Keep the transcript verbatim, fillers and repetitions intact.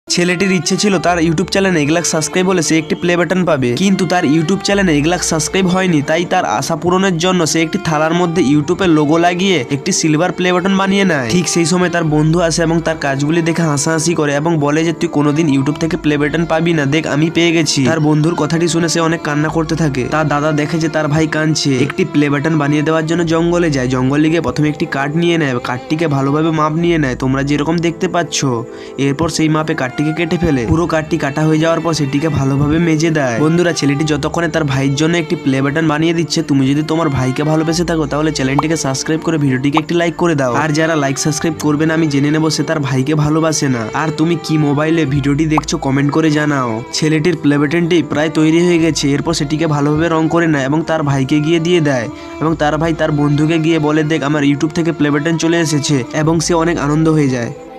ছেলেটির ইচ্ছে ছিল তার ইউটিউব চ্যানেলে এক লাখ সাবস্ক্রাইব হলে সে একটি প্লে বাটন পাবে, কিন্তু তার ইউটিউব চ্যানেলে এক লাখ সাবস্ক্রাইব হয়নি। তাই তার আশা পূরণের জন্য সে একটি থালার মধ্যে ইউটিউবের লোগো লাগিয়ে একটি সিলভার প্লে বাটন বানিয়ে নেয়। ঠিক সেই সময় তার বন্ধু আসে এবং তার কাজগুলি দেখে হাসাহাসি করে এবং বলে যে তুই কোনোদিন ইউটিউব থেকে প্লে বাটন পাবি না, দেখ আমি পেয়ে গেছি। তার বন্ধুর কথাটি শুনে সে অনেক কান্না করতে থাকে। তার দাদা দেখে যে তার ভাই কাঁদছে, একটি প্লে বাটন বানিয়ে দেওয়ার জন্য জঙ্গলে যায়। জঙ্গলে গিয়ে প্রথমে একটি কাঠ নিয়ে নেয়, কাঠটিকে ভালোভাবে মাপ নিয়ে নেয়, তোমরা যেরকম দেখতে পাচ্ছ। এরপর সেই মাপে কাঠটিকে কেটে ফেলে। পুরো কাঠটি কাটা হয়ে যাওয়ার পর সেটিকে ভালোভাবে মেজে দেয়। বন্ধুরা, ছেলেটি যতক্ষণে তার ভাইয়ের জন্য একটি প্লে বাটন বানিয়ে দিচ্ছে, তুমি যদি তোমার ভাইকে ভালোবেসে থাকো তাহলে চ্যানেলটিকে সাবস্ক্রাইব করে ভিডিওটিকে একটি লাইক করে দাও। আর যারা লাইক সাবস্ক্রাইব করবে না আমি জেনে নেবো সে তার ভাইকে ভালোবাসে না। আর তুমি কি মোবাইলে ভিডিওটি দেখছো কমেন্ট করে জানাও। ছেলেটির প্লে বাটনটি প্রায় তৈরি হয়ে গেছে। এরপর সেটিকে ভালোভাবে রং করে নেয় এবং তার ভাইকে গিয়ে দিয়ে দেয় এবং তার ভাই তার বন্ধুকে গিয়ে বলে দেখ আমার ইউটিউব থেকে প্লে বাটন চলে এসেছে এবং সে অনেক আনন্দ হয়ে যায়।